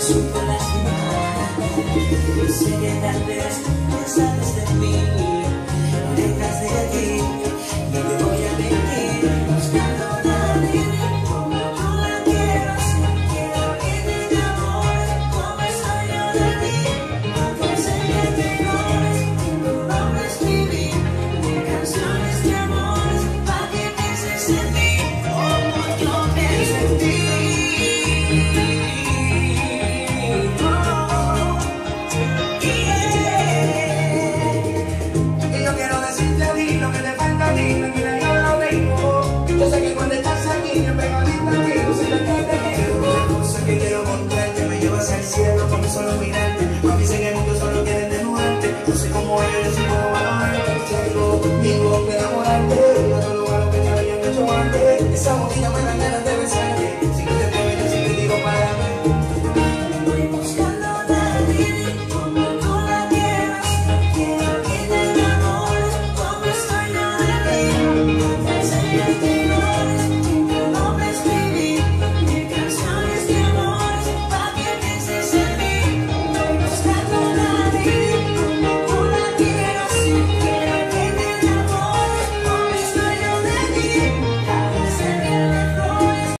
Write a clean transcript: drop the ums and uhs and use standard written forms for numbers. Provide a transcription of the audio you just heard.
supo lastimar. Sé que tal vez ya sabes de mí, detrás de ti, no te voy a mentir. Buscando nadie como tú la quiero, si quiero irte de amor, como soy yo de ti. Aunque sé que te corres, tu nombre escribí, mil canciones de amor, para que pienses en mí, como yo pienso en ti. Lo que te falta a ti, mira, yo lo tengo. Yo sé que cuando estás aquí, yo pego a ti, tú sabes que te quiero. Una cosa que quiero contarte, me llevas al cielo con solo mirarte. Mami, sé que muchos solo quieren desnudarte. No sé cómo ellos si puedo valorarte. Tengo conmigo que enamorarte. No todo lo malo que te habían hecho antes. Esa botella me da ganas